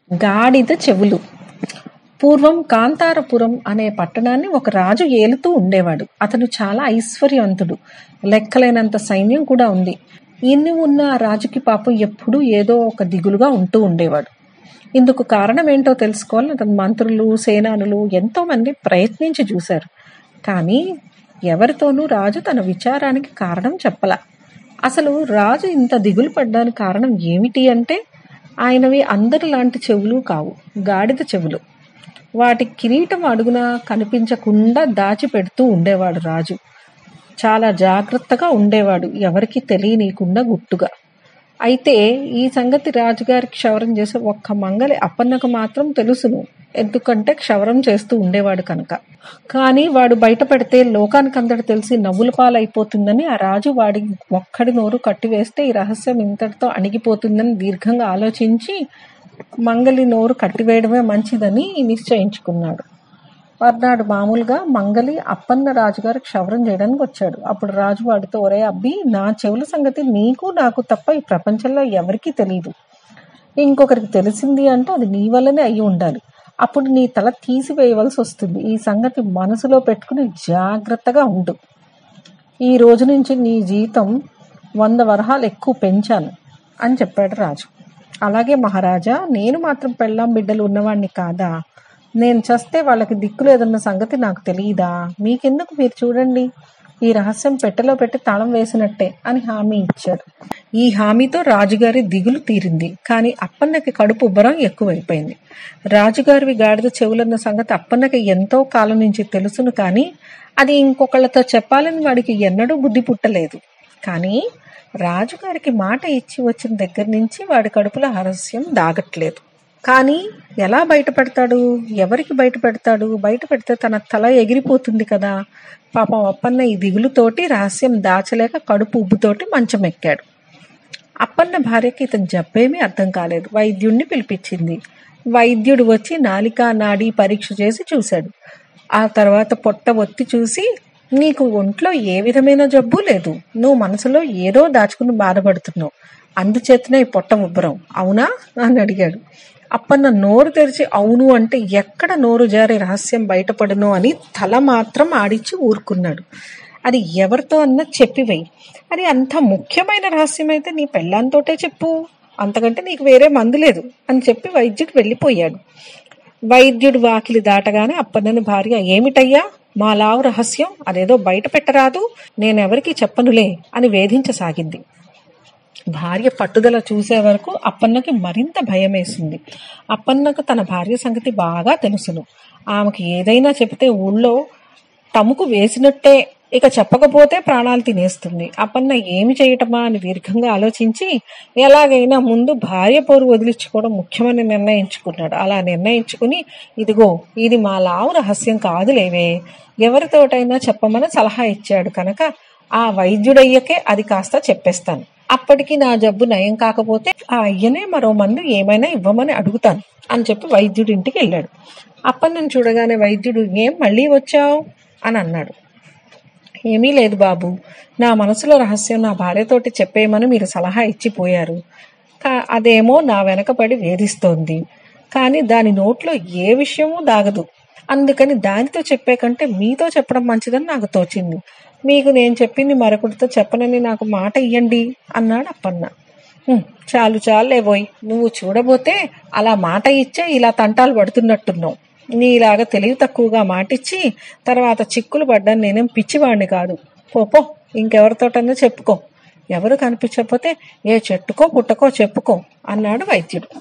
గాడిద చెవులు. పూర్వం కాంతారపురం అనే పట్టణాన్ని ఒక రాజు ఏలుతూ ఉండేవాడు. అతను చాలా ఐశ్వర్యవంతుడు. లెక్కలేనంత సైన్యం కూడా ఉంది. ఇన్ని ఉన్న ఆ రాజుకి పాపం ఎప్పుడూ ఏదో ఒక దిగులుగా ఉంటూ ఉండేవాడు. ఇందుకు కారణం ఏంటో తెలుసుకోవాలని అతని మంత్రులు, సేనానులు ఎంతో మంది ప్రయత్నించి చూశారు. కానీ ఎవరితోనూ రాజు తన విచారానికి కారణం చెప్పలా. అసలు రాజు ఇంత దిగులు పడ్డానికి కారణం ఏమిటి అంటే, ఆయనవి అందరిలాంటి చెవులు కావు, గాడిద చెవులు. వాటి కిరీటం అడుగున కనిపించకుండా దాచిపెడుతూ ఉండేవాడు రాజు. చాలా జాగ్రత్తగా ఉండేవాడు, ఎవరికి తెలియనీయకుండా గుట్టుగా. అయితే ఈ సంగతి రాజుగారికి క్షవరం చేసే ఒక్క మంగలి అప్పన్నకు మాత్రం తెలుసును. ఎందుకంటే క్షవరం చేస్తూ ఉండేవాడు కనుక. కానీ వాడు బయట పెడితే లోకానికందరు తెలిసి నవ్వుల పాలైపోతుందని ఆ రాజు వాడి ఒక్కడి నోరు కట్టివేస్తే ఈ రహస్యం ఇంతటితో అణిగిపోతుందని దీర్ఘంగా ఆలోచించి మంగలి నోరు కట్టివేయడమే మంచిదని నిశ్చయించుకున్నాడు. మర్నాడు మామూలుగా మంగలి అప్పన్న రాజుగారు క్షవరం చేయడానికి వచ్చాడు. అప్పుడు రాజు వాడితో, ఒరే అబ్బి, నా చెవుల సంగతి నీకు నాకు తప్ప ఈ ప్రపంచంలో ఎవరికీ తెలియదు. ఇంకొకరికి తెలిసింది అంటే అది నీ వల్లనే అయి ఉండాలి. అప్పుడు నీ తల తీసివేయవలసి వస్తుంది. ఈ సంగతి మనసులో పెట్టుకుని జాగ్రత్తగా ఉండు. ఈ రోజు నుంచి నీ జీతం 100 వరహాలు ఎక్కువ పెంచాను అని చెప్పాడు రాజు. అలాగే మహారాజా, నేను మాత్రం పెళ్ళాం బిడ్డలు ఉన్నవాణ్ణి కాదా? నేను చస్తే వాళ్ళకి దిక్కు లేదన్న సంగతి నాకు తెలియదా? మీకెందుకు, మీరు చూడండి, ఈ రహస్యం పెట్టెలో పెట్టి తాళం వేసినట్టే అని హామీ ఇచ్చాడు. ఈ హామీతో రాజుగారి దిగులు తీరింది. కానీ అప్పన్నకి కడుపు ఉబ్బరం ఎక్కువైపోయింది. రాజుగారివి గాడిద చెవులన్న సంగతి అప్పన్నకి ఎంతో కాలం నుంచి తెలుసును. కానీ అది ఇంకొకళ్ళతో చెప్పాలని వాడికి ఎన్నడూ బుద్ధి పుట్టలేదు. కానీ రాజుగారికి మాట ఇచ్చి వచ్చిన దగ్గర నుంచి వాడి కడుపులో రహస్యం దాగట్లేదు. కానీ ఎలా బయటపెడతాడు? ఎవరికి బయట పెడతాడు? బయట పెడితే తన తల ఎగిరిపోతుంది కదా. పాపం అప్పన్న ఈ దిగులుతోటి రహస్యం దాచలేక కడుపు ఉబ్బుతోటి మంచం ఎక్కాడు. అప్పన్న భార్యకి ఇతని జబ్బేమీ అర్థం కాలేదు. వైద్యుడిని పిలిపించింది. వైద్యుడు వచ్చి నాలికా నాడీ పరీక్ష చేసి చూశాడు. ఆ తర్వాత పొట్ట ఒత్తి చూసి, నీకు ఒంట్లో ఏ విధమైన జబ్బు లేదు, నువ్వు మనసులో ఏదో దాచుకుని బాధపడుతున్నావు, అందుచేతనే పొట్ట ఉబ్బరం, అవునా అని అడిగాడు. అప్పన్న నోరు తెరిచి అవును అంటే ఎక్కడ నోరు జారి రహస్యం బయటపడునో అని తల మాత్రం ఆడిచ్చి ఊరుకున్నాడు. అది ఎవరితో అన్నా చెప్పివేయి. అది అంత ముఖ్యమైన రహస్యం అయితే నీ పెళ్ళాంతోటే చెప్పు, అంతకంటే నీకు వేరే మందు లేదు అని చెప్పి వైద్యుడు వెళ్ళిపోయాడు. వైద్యుడు వాకిలి దాటగానే అప్పన్నని భార్య, ఏమిటయ్యా మా లావు రహస్యం, అదేదో బయట పెట్టరాదు, నేనెవరికి చెప్పనులే అని వేధించసాగింది. భార్య పట్టుదల చూసే వరకు అప్పన్నకి మరింత భయమేసింది. అప్పన్నకు తన భార్య సంగతి బాగా తెలుసును. ఆమెకు ఏదైనా చెబితే ఊళ్ళో తమకు వేసినట్టే, ఇక చెప్పకపోతే ప్రాణాలు తినేస్తుంది. అప్పన్న ఏమి చేయటమా అని దీర్ఘంగా ఆలోచించి ఎలాగైనా ముందు భార్య పోరు వదిలించుకోవడం ముఖ్యమని నిర్ణయించుకున్నాడు. అలా నిర్ణయించుకుని, ఇదిగో ఇది మా లావు రహస్యం కాదులేవే, ఎవరితోటైనా చెప్పమని సలహా ఇచ్చాడు కనుక ఆ వైద్యుడయ్యకే అది కాస్త చెప్పేస్తాను. అప్పటికి నా జబ్బు నయం కాకపోతే ఆ అయ్యనే మరో మందు ఏమైనా ఇవ్వమని అడుగుతాను అని చెప్పి వైద్యుడి ఇంటికి వెళ్ళాడు. అప్పన్నను చూడగానే వైద్యుడు, ఏం మళ్ళీ వచ్చావు అని అన్నాడు. ఏమీ లేదు బాబు, నా మనసులో రహస్యం నా భార్యతోటి చెప్పేయమని మీరు సలహా ఇచ్చిపోయారు. అదేమో నా వెనకపడి వేధిస్తోంది. కానీ దాని నోట్లో ఏ విషయమూ దాగదు. అందుకని దానితో చెప్పే కంటే మీతో చెప్పడం మంచిదని నాకు తోచింది. మీకు నేను చెప్పింది మరొకటితో చెప్పనని నాకు మాట ఇయ్యండి అన్నాడు అప్పన్న. చాలు చాలులేబోయ్, నువ్వు చూడబోతే అలా మాట ఇచ్చే ఇలా తంటాలు పడుతున్నట్టున్నావు. నీలాగా తెలివి తక్కువగా మాటిచ్చి తర్వాత చిక్కులు పడ్డాను. నేనేం పిచ్చివాడిని కాదు. పోపో, ఇంకెవరితోటన్నా చెప్పుకో, ఎవరు కనిపించకపోతే ఏ చెట్టుకో పుట్టకో చెప్పుకో అన్నాడు వైద్యుడు.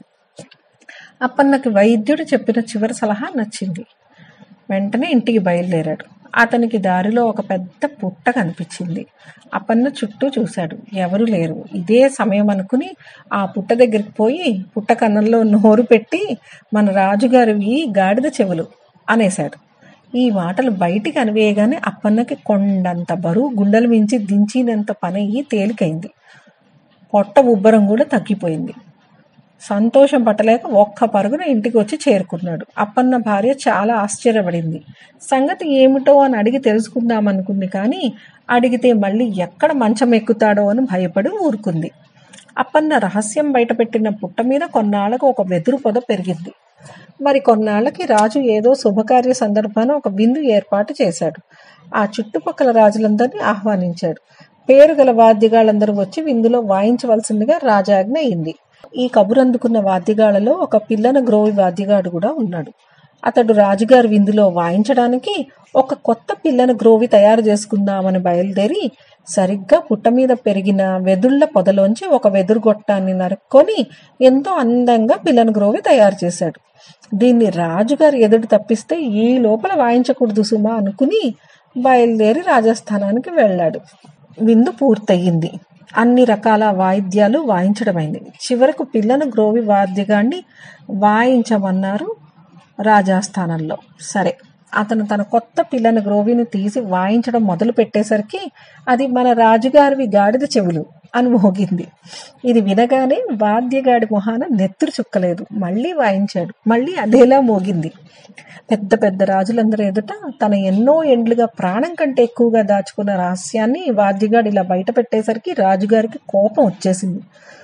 అప్పన్నకి వైద్యుడు చెప్పిన చివరి సలహా నచ్చింది. వెంటనే ఇంటికి బయలుదేరాడు. అతనికి దారిలో ఒక పెద్ద పుట్ట కనిపించింది. అప్పన్న చుట్టూ చూశాడు, ఎవరు లేరు. ఇదే సమయం అనుకుని ఆ పుట్ట దగ్గరికి పోయి పుట్ట కన్నంలో నోరు పెట్టి, మన రాజుగారివి గాడిద చెవులు అనేశాడు. ఈ మాటలు బయటికి అనివేయగానే అప్పన్నకి కొండంత బరువు గుండెలు మించి దించినంత పనయ్యి తేలికైంది. పొట్ట ఉబ్బరం కూడా తగ్గిపోయింది. సంతోషం పట్టలేక ఒక్క పరుగున ఇంటికి వచ్చి చేరుకున్నాడు. అప్పన్న భార్య చాలా ఆశ్చర్యపడింది. సంగతి ఏమిటో అని అడిగి తెలుసుకుందామనుకుంది. కానీ అడిగితే మళ్ళీ ఎక్కడ మంచం ఎక్కుతాడో అని భయపడి ఊరుకుంది. అప్పన్న రహస్యం బయటపెట్టిన పుట్ట మీద కొన్నాళ్లకు ఒక వెదురు పొద పెరిగింది. మరి కొన్నాళ్లకి రాజు ఏదో శుభకార్య సందర్భాన ఒక విందు ఏర్పాటు చేశాడు. ఆ చుట్టుపక్కల రాజులందరినీ ఆహ్వానించాడు. పేరు గల వాద్యగాళ్ళందరూ వచ్చి విందులో వాయించవలసిందిగా రాజాజ్ఞ అయింది. ఈ కబురందుకున్న వాద్యగాళ్లలో ఒక పిల్లన గ్రోవి వాద్యగాడు కూడా ఉన్నాడు. అతడు రాజుగారి విందులో వాయించడానికి ఒక కొత్త పిల్లన గ్రోవి తయారు చేసుకుందామని బయలుదేరి సరిగ్గా పుట్ట మీద పెరిగిన వెదుళ్ల పొదలోంచి ఒక వెదురు గొట్టాన్ని నరుక్కొని ఎంతో అందంగా పిల్లన గ్రోవి తయారు చేశాడు. దీన్ని రాజుగారి ఎదుడు తప్పిస్తే ఈ లోపల వాయించకూడదు సుమా అనుకుని బయలుదేరి రాజస్థానానికి వెళ్ళాడు. విందు పూర్తయింది. అన్ని రకాల వాయిద్యాలు వాయించడమైంది. చివరకు పిల్లన గ్రోవి వాద్యగాన్ని వాయించమన్నారు రాజస్థానంలో. సరే, అతను తన కొత్త పిల్లన గ్రోవిని తీసి వాయించడం మొదలు పెట్టేసరికి అది మన రాజుగారివి గాడిద చెవులు అని మోగింది. ఇది వినగానే వాద్యగాడి మొహాన నెత్తురు చుక్కలేదు. మళ్ళీ వాయించాడు. మళ్ళీ అదేలా మోగింది. పెద్ద పెద్ద రాజులందరూ ఎదుట తన ఎన్నో ఏండ్లుగా ప్రాణం కంటే ఎక్కువగా దాచుకున్న రహస్యాన్ని వాద్యగాడు ఇలా బయట పెట్టేసరికి రాజుగారికి కోపం వచ్చేసింది.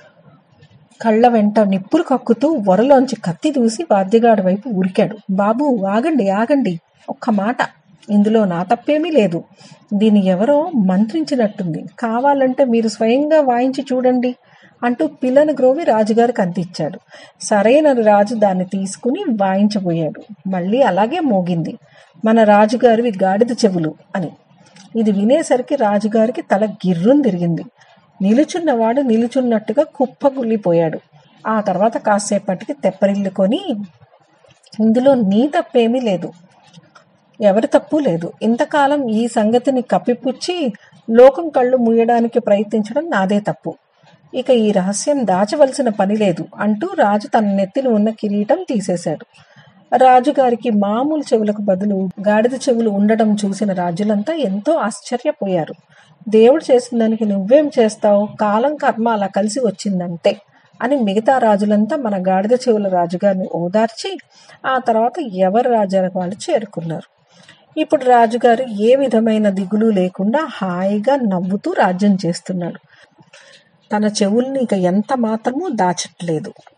కళ్ళ వెంట నిప్పులు కక్కుతూ వరలోంచి కత్తి దూసి వాద్యగాడి వైపు ఉరికాడు. బాబు, ఆగండి ఆగండి, ఒక్క మాట, ఇందులో నా తప్పేమీ లేదు. దీన్ని ఎవరో మంత్రించినట్టుంది. కావాలంటే మీరు స్వయంగా వాయించి చూడండి అంటూ పిల్లన గ్రోవి రాజుగారికి అందించాడు. సరైన రాజు దాన్ని తీసుకుని వాయించబోయాడు. మళ్ళీ అలాగే మోగింది, మన రాజుగారివి గాడిద చెవులు అని. ఇది వినేసరికి రాజుగారికి తల గిర్రును తిరిగింది. నిలుచున్నవాడు నిలుచున్నట్టుగా కుప్పగుల్లిపోయాడు. ఆ తర్వాత కాసేపటికి తెప్పరిల్లుకొని, ఇందులో నీ తప్పేమీ లేదు, ఎవరి తప్పు లేదు. ఇంతకాలం ఈ సంగతిని కప్పిపుచ్చి లోకం కళ్ళు మూయడానికి ప్రయత్నించడం నాదే తప్పు. ఇక ఈ రహస్యం దాచవలసిన పని లేదు అంటూ రాజు తన నెత్తిన ఉన్న కిరీటం తీసేశాడు. రాజుగారికి మామూలు చెవులకు బదులు గాడిద చెవులు ఉండడం చూసిన రాజులంతా ఎంతో ఆశ్చర్యపోయారు. దేవుడు చేసిన దానికి నువ్వేం చేస్తావు, కాలం కర్మ అలా కలిసి వచ్చిందంటే అని మిగతా రాజులంతా మన గాడిద చెవుల రాజుగారిని ఓదార్చి ఆ తర్వాత ఎవరి రాజ్యాలకు వాళ్ళు చేరుకున్నారు. ఇప్పుడు రాజుగారు ఏ విధమైన దిగులు లేకుండా హాయిగా నవ్వుతూ రాజ్యం చేస్తున్నాడు. తన చెవుల్ని ఇక ఎంత మాత్రమూ దాచట్లేదు.